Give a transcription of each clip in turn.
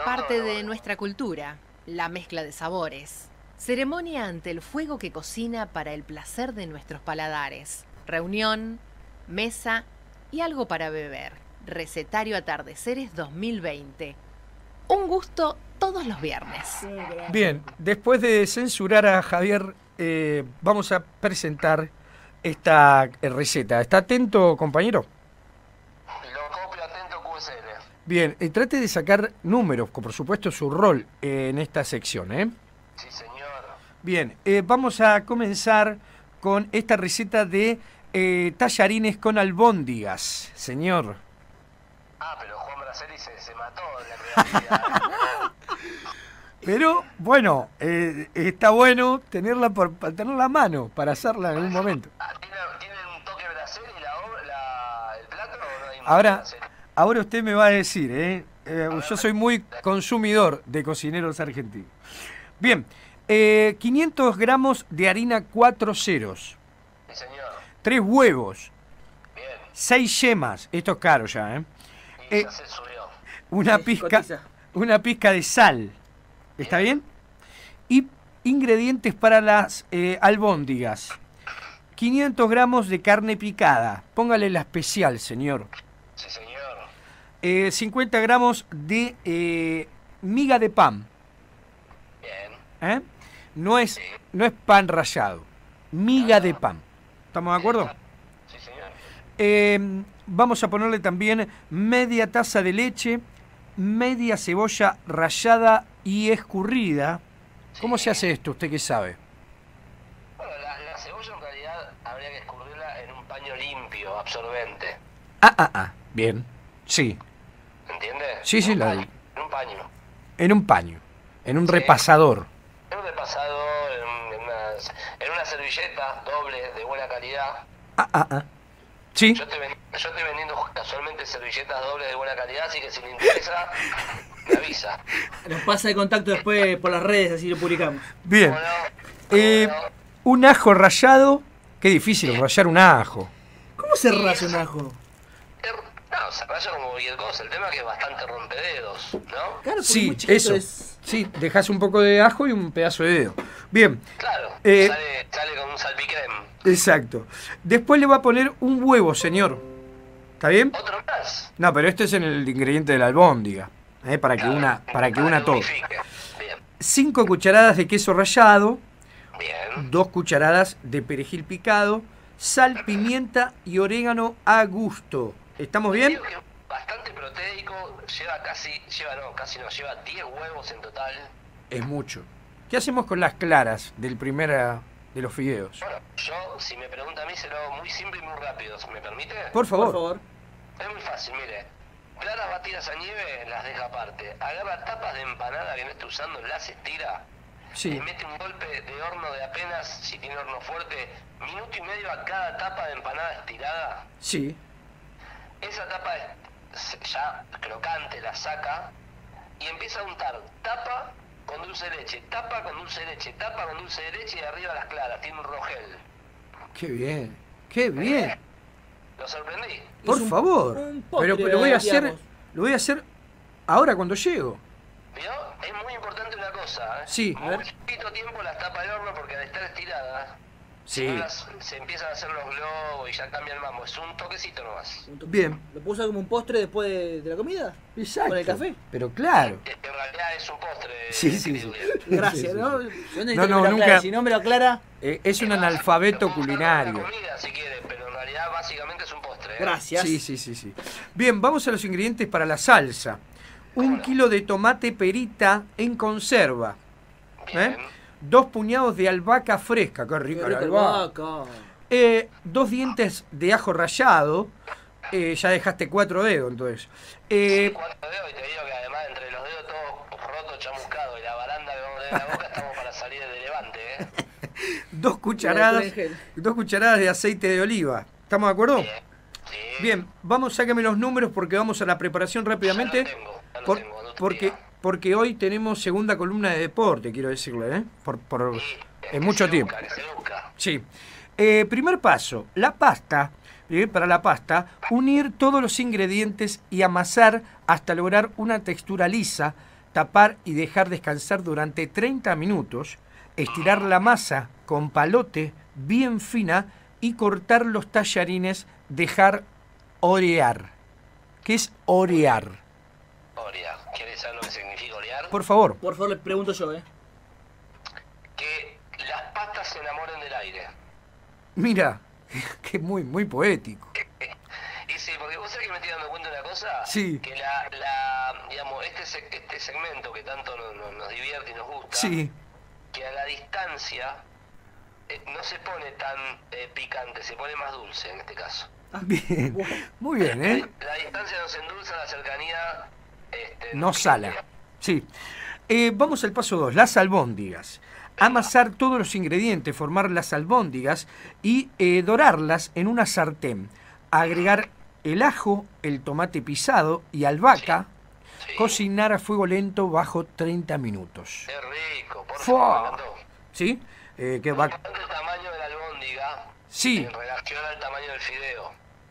parte de nuestra cultura, la mezcla de sabores. Ceremonia ante el fuego que cocina para el placer de nuestros paladares. Reunión, mesa y algo para beber. Recetario Atardeceres 2020. Un gusto todos los viernes. Bien, después de censurar a Javier, vamos a presentar esta receta. ¿Está atento, compañero? Lo copio atento QSL. Bien, trate de sacar números, por supuesto su rol en esta sección, ¿eh? Sí, señor. Bien, vamos a comenzar con esta receta de tallarines con albóndigas, señor. Ah, pero Juan Braceli se mató en la creatividad. Pero, bueno, está bueno tenerla tenerla a mano para hacerla en algún momento. ¿Tiene un toque Braceli el plato o no hay Ahora, Braceli? ahora usted me va a decir, yo soy muy consumidor de cocineros argentinos. Bien, 500 gramos de harina 4 ceros, Sí, señor. 3 huevos, Bien. 6 yemas, esto es caro ya, Y ya se subió. una pizca de sal, ¿está bien? Y ingredientes para las albóndigas. 500 gramos de carne picada, póngale la especial, señor. Sí, señor. 50 gramos de miga de pan. Bien. No es pan rallado, miga de pan. ¿Estamos de acuerdo? Sí, señor. Vamos a ponerle también media taza de leche, media cebolla rallada y escurrida. ¿Cómo se hace esto? ¿Usted qué sabe? Bueno, la cebolla en realidad habría que escurrirla en un paño limpio, absorbente. Bien. Sí. ¿Entiende? Sí, sí, En un la paño, vi. en un paño. En un paño, en un Sí. repasador. En un repasador, en una servilleta doble de buena calidad. Sí. Yo estoy vendiendo casualmente servilletas dobles de buena calidad, así que si le interesa, me avisa. Nos pasa el contacto después por las redes, así lo publicamos. Bien. Bueno, Un ajo rallado. Qué difícil rallar un ajo. ¿Cómo se raya un ajo? no, se raya como cualquier cosa. El tema es que es bastante rompededos, ¿no? Claro, porque es Sí, muy chiquito, eso. es- Sí, dejas un poco de ajo y un pedazo de dedo. Bien, Claro, sale con un salpicrem. exacto. Después le va a poner un huevo, señor. ¿Está bien? ¿Otro más? No, pero este es en el ingrediente de la albóndiga. Para que Claro, una todo. unifique. Bien, 5 cucharadas de queso rallado, bien. 2 cucharadas de perejil picado, sal, pimienta y orégano a gusto. ¿Estamos bien? Digo que bastante proteico, lleva 10 huevos en total. Es mucho. ¿Qué hacemos con las claras de los fideos? Bueno, yo, si me pregunta a mí, se lo hago muy simple y muy rápido. ¿Me permite? Por favor. Por favor. Es muy fácil, mire. Claras batidas a nieve las deja aparte. Agarra tapas de empanada que no esté usando, las estira. Sí. Le mete un golpe de horno de apenas, si tiene horno fuerte, minuto y medio a cada tapa de empanada estirada. Sí. Esa tapa ya crocante la saca y empieza a untar tapa con dulce de leche, tapa con dulce de leche, tapa con dulce de leche y arriba las claras. Tiene un rogel. Qué bien. Qué bien. ¿Lo sorprendí? Por un- favor. un postre, Pero lo voy a hacer. digamos. Lo voy a hacer ahora cuando llego. ¿Vio? Es muy importante una cosa, ¿eh? Sí. Muy poquito tiempo las tapa el horno porque al estar estiradas, Sí. si no se empiezan a hacer los globos y ya cambia el mambo. Es un toquecito nomás. Bien. ¿Lo puedo usar como un postre después de la comida? Exacto. ¿Con el café? Pero claro. En realidad es un postre. Sí, sí, querido. sí. Gracias, Sí, ¿no? sí. Yo necesito No, que no, me lo nunca- aclare. Si no me lo aclara, Es un analfabeto Lo podemos hacer culinario. con una comida si quiere, pero en realidad básicamente es un postre. ¿eh? gracias. Sí. Bien, vamos a los ingredientes para la salsa. 1 kilo de tomate perita en conserva. Bien. 2 puñados de albahaca fresca. Qué Qué rica la rico albahaca. albahaca. 2 dientes de ajo rallado. Ya dejaste 4 dedos, entonces. 4 dedos y te digo que además entre los dedos todos rotos, chamuscados y la baranda que vamos a tener en la boca estamos para salir de Levante, ¿eh? 2 cucharadas, Perejil. 2 cucharadas de aceite de oliva. ¿Estamos de acuerdo? Bien. Sí. Bien, vamos, sáqueme los números porque vamos a la preparación rápidamente. Ya lo Por- tengo, no te porque, diga. porque hoy tenemos segunda columna de deporte, quiero decirle, ¿eh? Sí, En mucho se tiempo. busca, que se busca. Sí. Primer paso, la pasta. Para la pasta, unir todos los ingredientes y amasar hasta lograr una textura lisa, tapar y dejar descansar durante 30 minutos, estirar la masa con palote bien fina y cortar los tallarines, dejar orear. ¿Qué es orear? Orear. ¿Quieres saber lo que significa orear? Por favor. Por favor, le pregunto yo, Que las patas se enamoren del aire. Mira, que muy poético. Y sí, porque vos sabés que me estoy dando cuenta de una cosa. Sí. Que digamos, este segmento que tanto nos divierte y nos gusta. Sí, Que a la distancia no se pone tan picante, se pone más dulce en este caso. bien. Muy bien, ¿eh? La distancia nos endulza, la cercanía No sala. Sí. Vamos al paso 2, las albóndigas. Amasar todos los ingredientes, formar las albóndigas y dorarlas en una sartén. Agregar el ajo, el tomate pisado y albahaca. Sí. Cocinar a fuego lento bajo 30 minutos. Es rico, por ¡Fua! favor, me encantó. ¿Sí? Que Me va... encanta el tamaño de la albóndiga Sí, en relación al tamaño del fideo.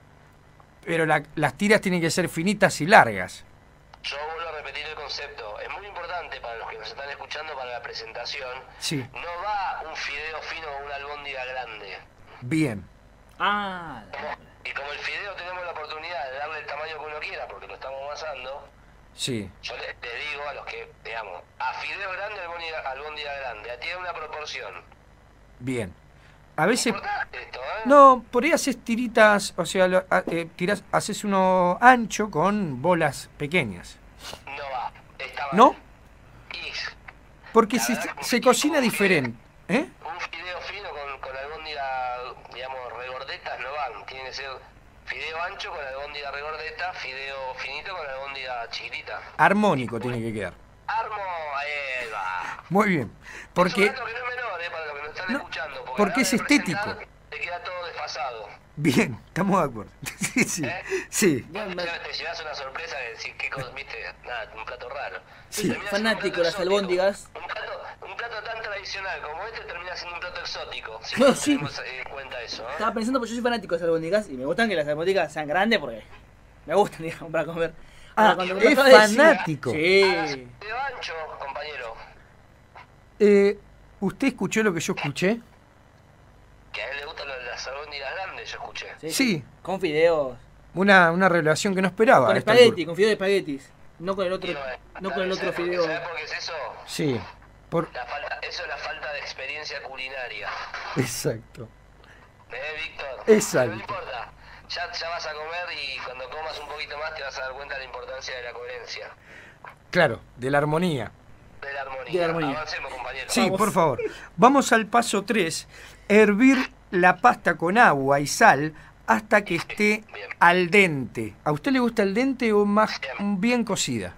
pero las tiras tienen que ser finitas y largas. Yo vuelvo a repetir el concepto. Es muy importante para los que nos están escuchando para la presentación. Sí, No va un fideo fino o una albóndiga grande. bien. Ah, Y como el fideo tenemos la oportunidad de darle el tamaño que uno quiera porque lo estamos amasando, Sí, yo les digo a los que, digamos, a fideo grande, albóndiga grande, tiene una proporción. bien. A veces... Importante esto, ¿eh? No, por ahí haces tiritas, o sea, haces uno ancho con bolas pequeñas. No va, está mal. ¿No? Y Porque La verdad que se me cocina equivoqué. diferente. ¿Eh? un fideo fino con albóndiga, digamos, regordetas no van. Tiene que ser fideo ancho con albóndiga regordeta, fideo finito con albóndiga chiquitita. Armónico tiene que quedar. Armo, ahí va. Muy bien. Porque... Es un dato que no es menor, para los que nos están No, escuchando. porque a la hora es de estético. presentar, te queda todo desfasado. Bien, estamos de acuerdo. Sí, sí. ¿Eh? Sí. Te llevas una sorpresa que decís, ¿qué cosa? ¿Viste? Nada, un plato raro. Sí. Termina siendo un Fanático plato de las exótico. albóndigas. Un plato tan tradicional como este termina siendo un plato exótico. Si No, no sí. tenemos en cuenta eso, ¿eh? Estaba pensando, porque yo soy fanático de las albóndigas y me gustan que las albóndigas sean grandes porque me gustan, digamos, para comer. Ah, Ahora, cuando me es acabas de decir- fanático. Sí. De ancho, compañero. ¿Usted escuchó lo que yo escuché? Que a él le gustan las albóndigas grandes, yo escuché. Sí. Con fideos. Una revelación que no esperaba. Con a esta espagueti, altura. con fideo de espaguetis. No con el otro, Y no con el otro fideo. ¿Sabes por qué es eso? Sí. Eso es la falta de experiencia culinaria. Exacto. Víctor? Exacto. No importa. Ya vas a comer y cuando comas un poquito más te vas a dar cuenta de la importancia de la coherencia, Claro, de la armonía. de la armonía. De la armonía. Avancemos, compañeros. Sí, Vamos. por favor. Vamos al paso 3. Hervir la pasta con agua y sal hasta que esté Bien. al dente. ¿A usted le gusta el dente o más bien cocida?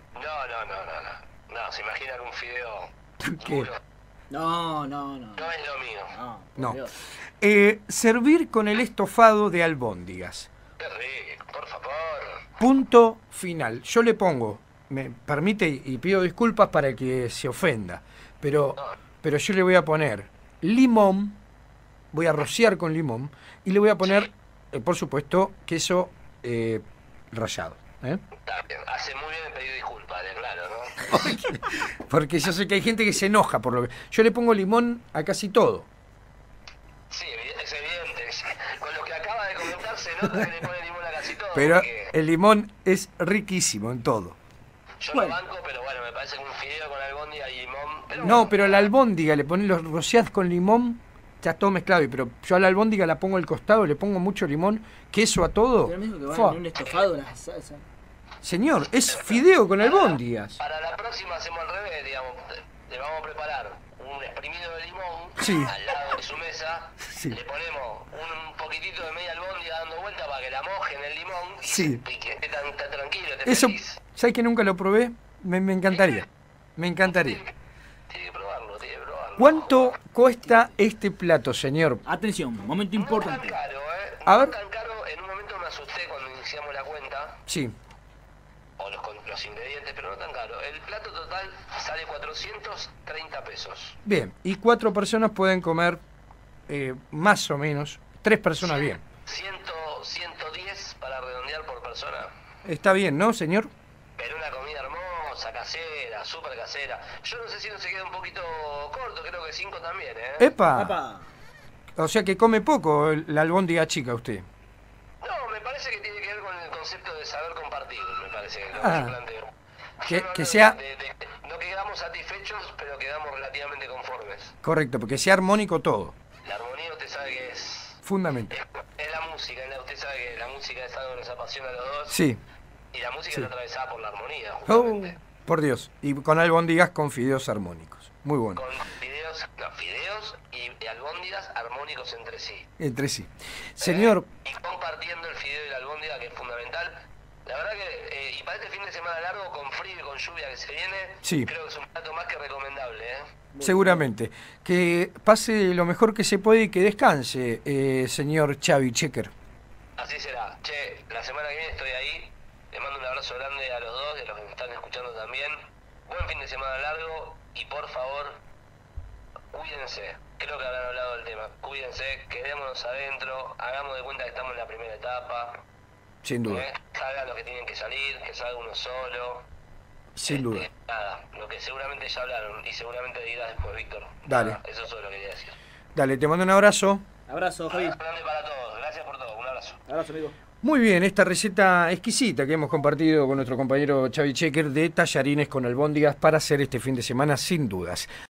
No, se imagina que un fideo ¿Qué? duro No. no es lo mío. No. por No. Dios. Servir con el estofado de albóndigas. Qué rico, por favor. Punto final. Yo le pongo, me permite y pido disculpas para el que se ofenda, pero yo le voy a poner limón, voy a rociar con limón y le voy a poner, por supuesto, queso rallado. Está bien. Hace muy bien en pedir disculpas, claro, ¿no? Porque yo sé que hay gente que se enoja por lo que... Yo le pongo limón a casi todo. Sí, es evidente. Con lo que acaba de comentar se nota que le pone limón a casi todo. Pero porque el limón es riquísimo en todo. yo bueno. lo banco, pero bueno, me parece que un fideo con albóndiga y limón. Pero No, bueno, pero la albóndiga le pones los rociados con limón, ya todo mezclado. Pero yo a la albóndiga la pongo al costado, le pongo mucho limón, queso a todo. Pero mismo que van Fua. en un estofado, una salsa. Señor, es fideo con albóndigas. para la próxima hacemos al revés, digamos. Le vamos a preparar un exprimido de limón Sí. al lado de su mesa. Sí. Le ponemos un poquitito de media albóndiga dando vuelta para que la moje en el limón. Y, Sí. y que esté tan tranquilo, esté Eso, feliz. ¿sabes que nunca lo probé? Me encantaría. Me encantaría. Tiene que probarlo, tiene que probarlo. ¿Cuánto cuesta este plato, señor? Atención, momento No importante. tan caro, ¿eh? A No ver. tan caro. En un momento me asusté cuando iniciamos la cuenta. Sí. O los ingredientes, pero no tan caro. El plato total sale 430 pesos. Bien. Y 4 personas pueden comer más o menos. 3 personas bien. 110 para redondear por persona. Está bien, ¿no, señor? Pero una comida hermosa, casera, casera, súper casera. Yo no sé si no se queda un poquito corto, creo que 5 también, ¿eh? ¡Epa! Apa. O sea que come poco la albóndiga chica usted. No, me parece que tiene que ver con el concepto de saber compartir, me parece, lo que Ah. yo planteo. Que- Yo no que hablo sea- no quedamos satisfechos, pero quedamos relativamente conformes. Correcto, porque sea armónico todo. La armonía usted sabe que es Fundamental. la música, usted sabe que la música es algo que nos apasiona a los dos. Sí. Y la música Sí. está atravesada por la armonía, Oh, justamente. por Dios. Y con albóndigas con fideos armónicos. Muy bueno. Con fideos y albóndigas armónicos entre sí. Entre sí. Señor, Y compartiendo el fideo y la albóndiga, que es fundamental. La verdad que, y para este fin de semana largo, con frío y con lluvia que se viene, Sí. creo que es un plato más que recomendable, ¿eh? seguramente, que pase lo mejor que se puede y que descanse, señor Xavi Checker. Así será. Che, la semana que viene estoy ahí. Les mando un abrazo grande a los dos y a los que me están escuchando también. Buen fin de semana largo y por favor, cuídense. Creo que habrán hablado del tema. Cuídense, quedémonos adentro, hagamos de cuenta que estamos en la primera etapa. Sin duda, Salgan los que tienen que salir, que salga uno solo. sin duda. Nada, lo que seguramente ya hablaron y seguramente dirás después, Víctor. Dale. Nada, eso es todo lo que quería decir. Dale, te mando un abrazo. Abrazo, Javi. Abrazo grande para todos. Gracias por todo. Un abrazo. Abrazo, amigo. Muy bien, esta receta exquisita que hemos compartido con nuestro compañero Xavi Checker de tallarines con albóndigas para hacer este fin de semana sin dudas.